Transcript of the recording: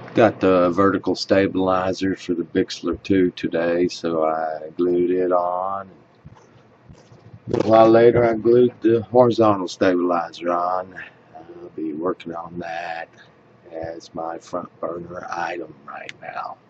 Got the vertical stabilizer for the Bixler 2 today, so I glued it on. A while later, I glued the horizontal stabilizer on. I'll be working on that as my front burner item right now.